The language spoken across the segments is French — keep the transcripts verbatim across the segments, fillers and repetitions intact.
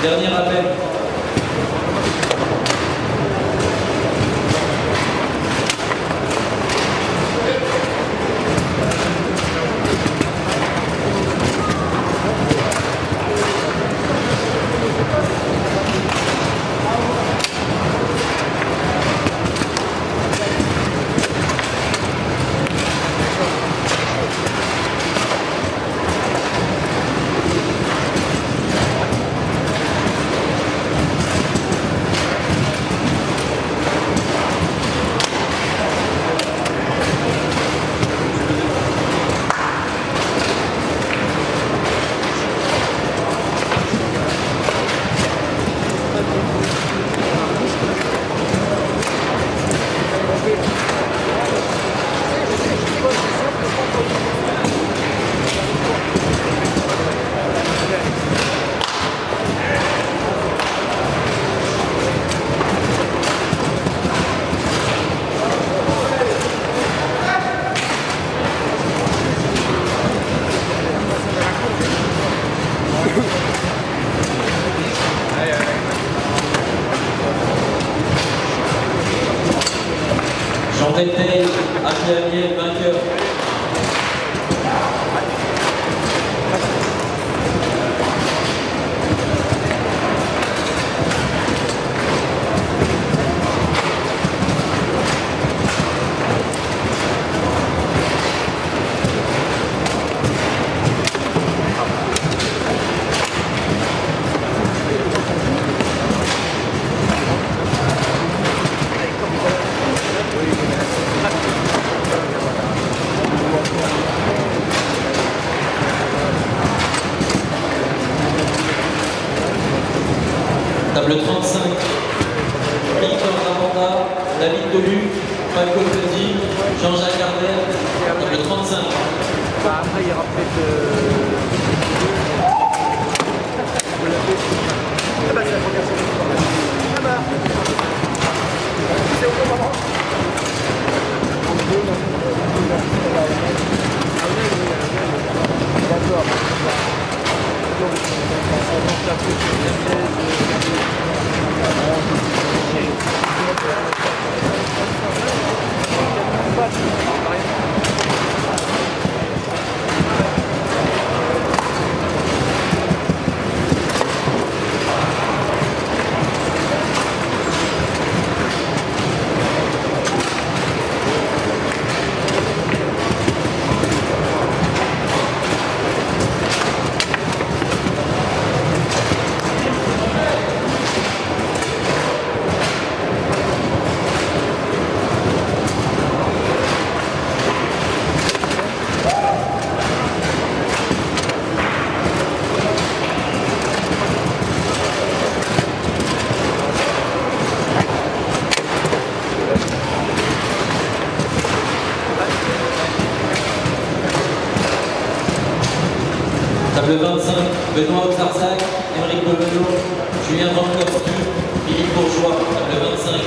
Dernier appel. Jean Détail, Achianier, vainqueur. Table trente-cinq, Victor Ramanda, David Delu, Paco Petit, Jean-Jacques Ardel, table trente-cinq. Bah après il y aura peut-être... Euh... Ah bah c'est la première série. Ah bah c'est au bon moment. D'accord. Table vingt-cinq, Benoît Oxarzac, Émeric Bebeno, Julien Brankowski, Philippe Bourgeois, table vingt-cinq.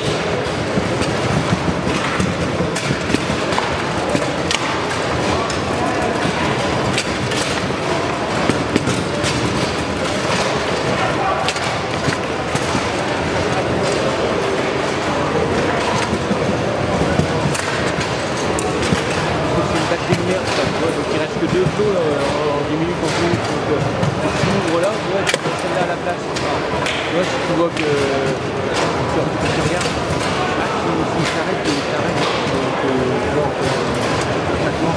Donc il reste que deux flots là, en dix minutes en plus. Donc euh, si tu ouvres là, tu vois, tu peux celle-là à la place. Tu vois, si tu vois que tu, tu regardes, ah, si, si il s'arrête, il s'arrête. Donc euh, tu vois, chaque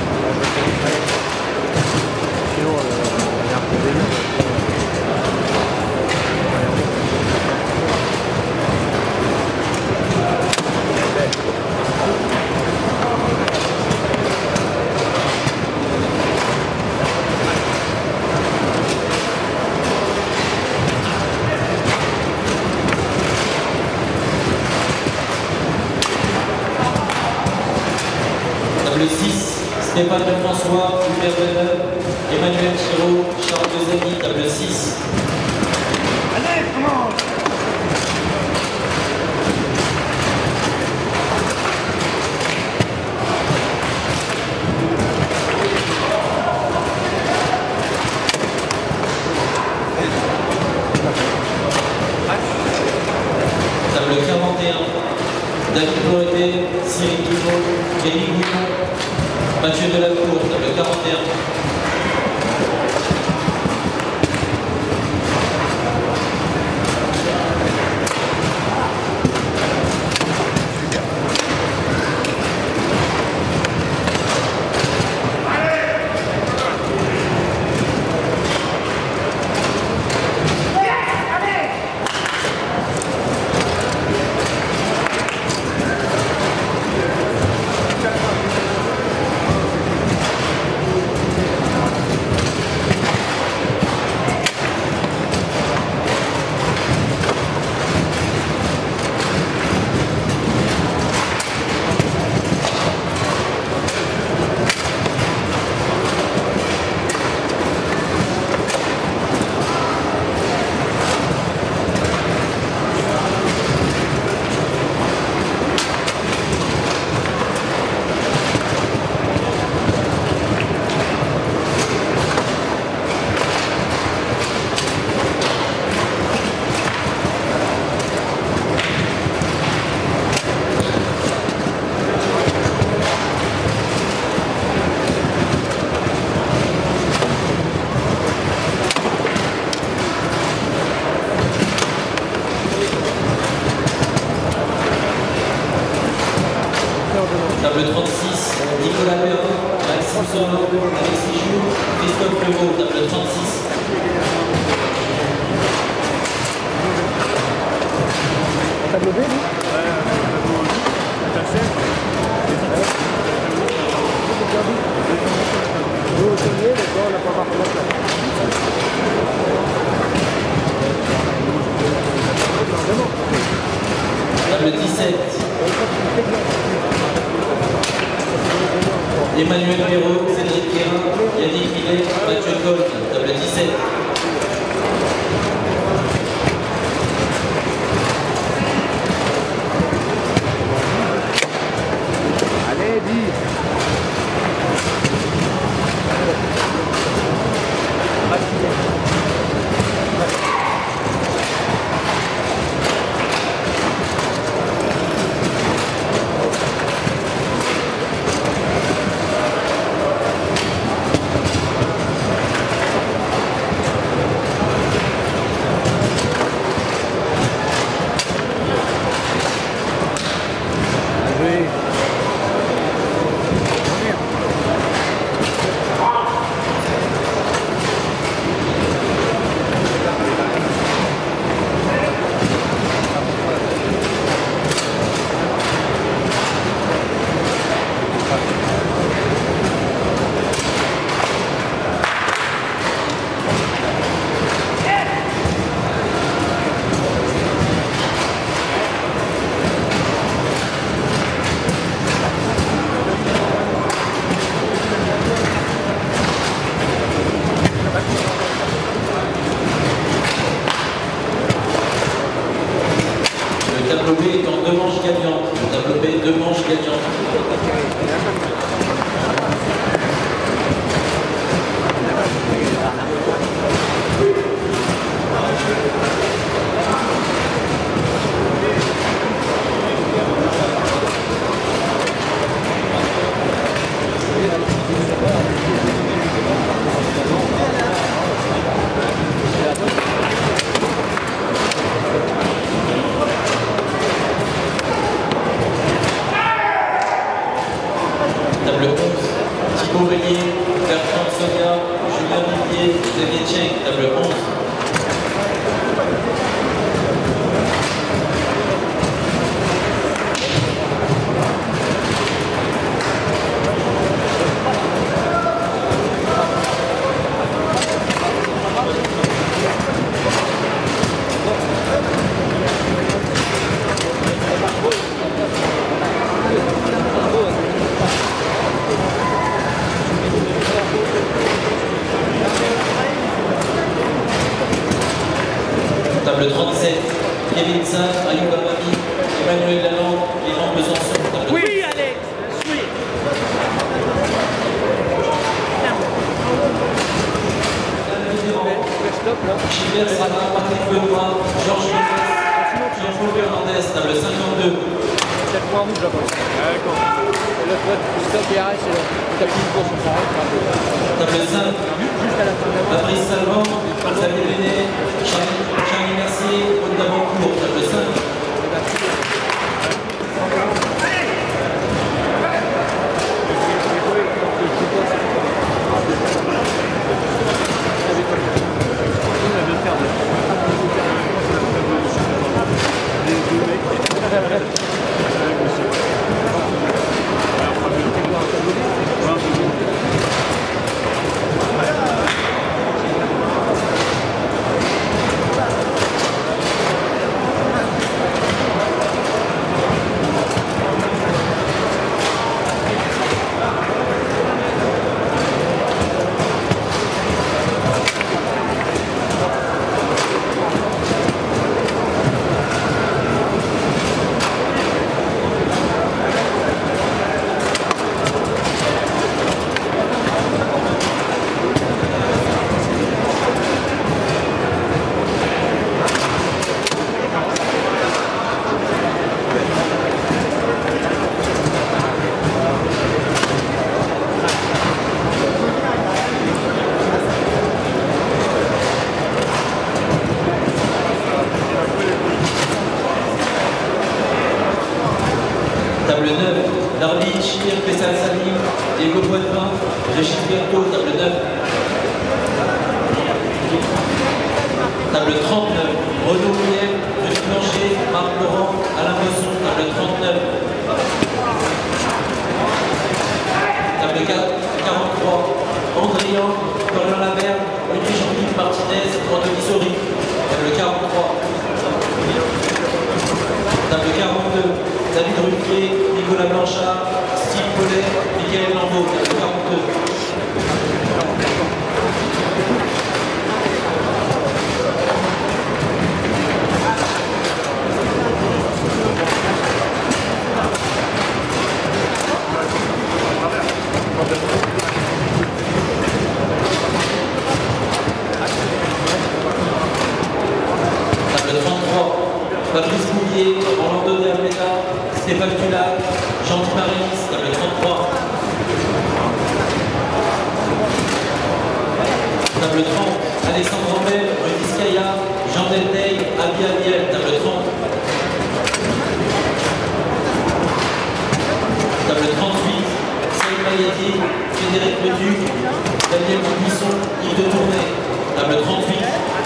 sinon, euh, on est un peu délu. Table six, Stéphane François, Hubert Veneuve, Emmanuel Chiraud, Charles Dezani, table six. Allez, commence! David Floreté, Cyril Guillaume, Élie Guillaume, Mathieu Delacour, table quarante et un. Table trente-six, Nicolas Perrin, Maxime Solo, Alexis Joux, Christophe Prevot, table trente-six. Table B, oui. Ouais, table C. Nous, au sommet, d'accord, on n'a pas marqué la place. Table dix-sept. Emmanuel Perrault, Cédric Guérin, Yannick Millet, Mathieu Colt, table dix-sept. Allez, dix. Le tableau B est en deux manches gagnantes. Le tableau B, deux manches gagnantes. Table onze, Thibaut Veillier, Bertrand Sonia, Julien Vivier, Xavier Tcheng, table onze. Table trente-sept, Kevin Saint, Ayouba Mami, Emmanuel Lalande, Yvan Besançon. Table Oui, Alex, oui. Gilbert Sama, Patrick Benoît, Georges Lopez, Jean-Paul Fernandez, table cinquante-deux. c'est le point rouge là-bas. D'accord. Et là, tu vois, tu stops et arrêtes, c'est là. Tu appuies une course, on s'arrête. Table cinq, Juste à la fin de la Fabrice Salvan, Xavier Bénet, Charlie Mercier, Aude d'Abancourt. Table cinq. Table neuf, Darby, Chir, Pessal Salim, Diego Poitvin, Régis Berthaud, table neuf. Table trente-neuf, Renaud Mouillet, Denis Blanchet, Marc Laurent, Alain Bosson, table trente-neuf. Table quarante-trois, Andrian, Florian Laverne, Olivier Jean-Philippe Martinez, Anthony Sori, table quarante-trois. Table quarante-deux, David Ruquier, Nicolas Blanchard, Steve Paulet, Michael Lambeau, table quarante-deux. Table trente-trois, Fabrice Bouvier, Orlando de Almeida, Stéphane Tulac, Jean-Di Maris, table trente-trois. Table trente, Alexandre Ambel, Rudy Skaya, Jean Delnay, Abi Amiel, table trente. Table trente-huit, Saïd Mayedi, Frédéric Leduc, Daniel Dubuisson, Yves de Tournai, table trente-huit.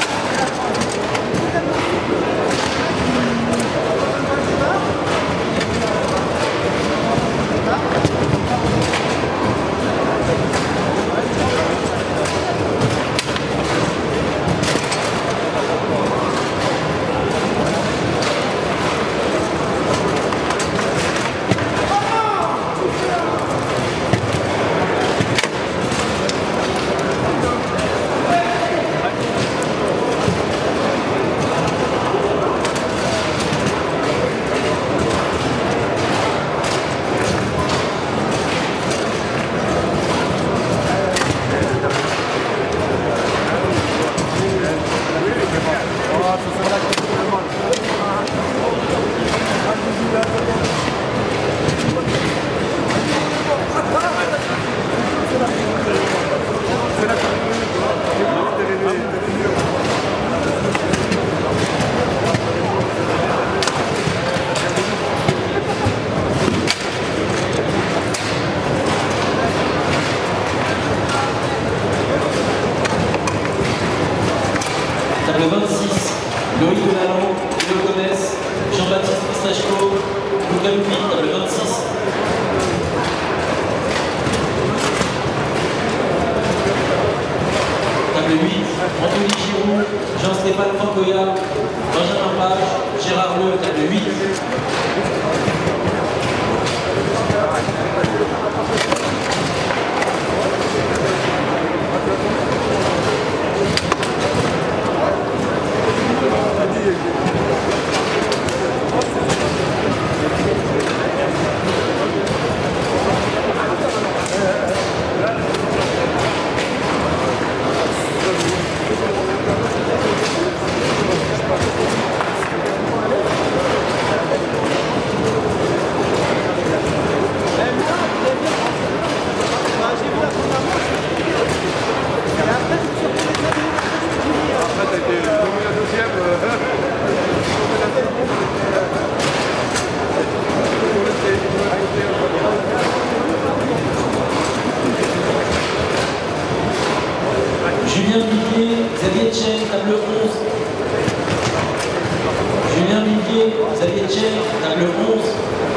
Table vingt-six, Loïc Delalande, Léo Gomez, Jean-Baptiste Pistachko, Lucas Louis, table vingt-six. Table huit, Anthony Giroud, Jean-Stéphane Francoya, Benjamin Page, Gérard Leu, table huit. Bouvier, Xavier Tchèque, table onze.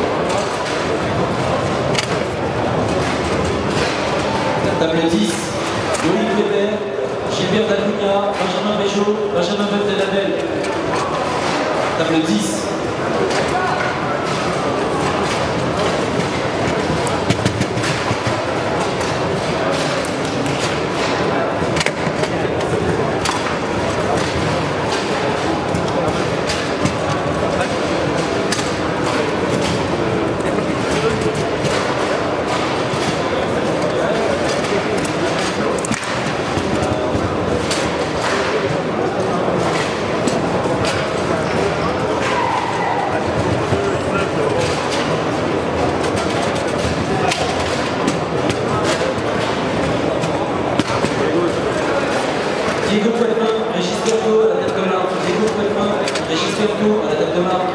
Table dix, Loïc Weber, Gilbert Dacunha, Benjamin Béjot, Benjamin Beutel-Label. Table dix. Diego Poitvin, Régis Berthaud à la table de marque. Diego Poitvin, Régis Berthaud à la table de marque.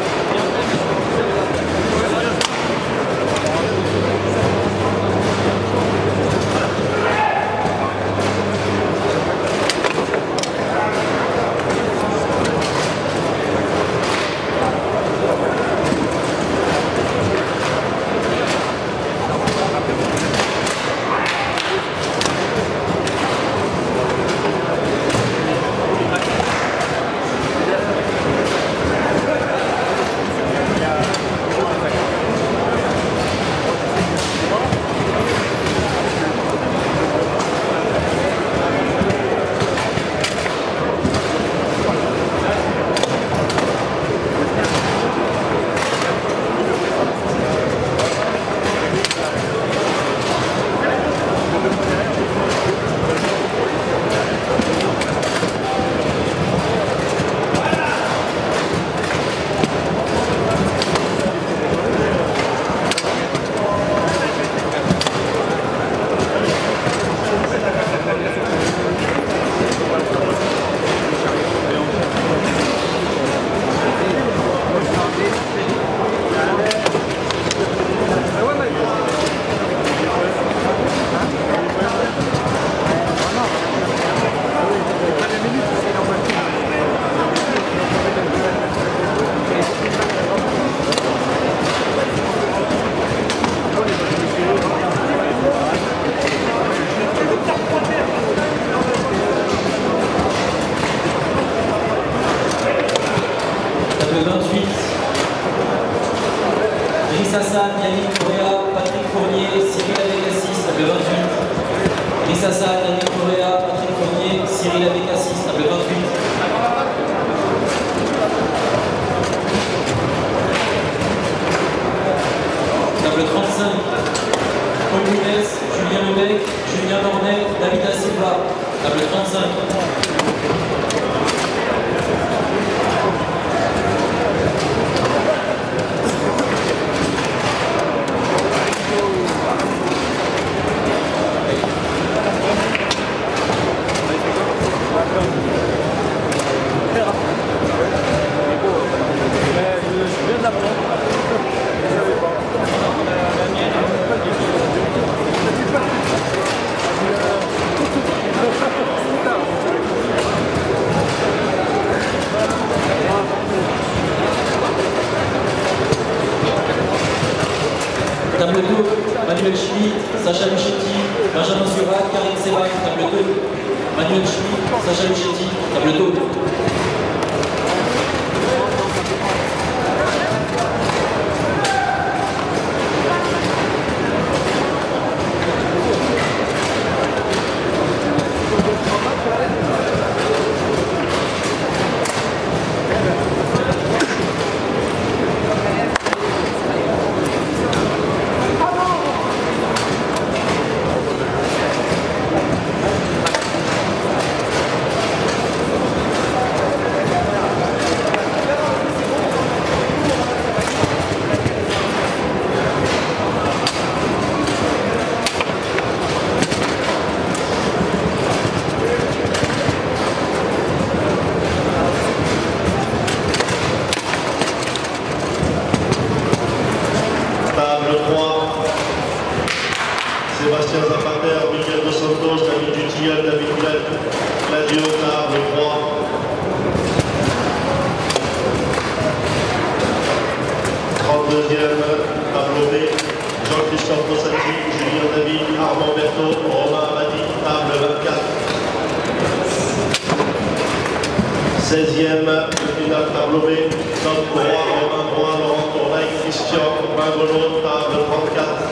Hassan, Yannick Correa, Patrick Fournier, Cyril Abécassis, table vingt-huit. Brice Hassan, Yannick Correa, Patrick Fournier, Cyril Abécassis, table vingt-huit. Table trente-cinq. Paul Lounès, Julien Lebec, Julien Dornet, David Da Silva, table trente-cinq. Table deux, Manuel Schmitt, Sacha Luchetti, Benjamin Surat, Karim Sebag, table deux. Manuel Schmitt, Sacha Luchetti, table deux. trente-deuxième, tableau B, Jean-Christophe Bossati, Julien David, Armand Berthaud, Romain Amadi, table vingt-quatre. seizième, le final tableau B, Tom Droit, Romain Droit, Laurent Tournaille, Christian Mingolo, table trente-quatre.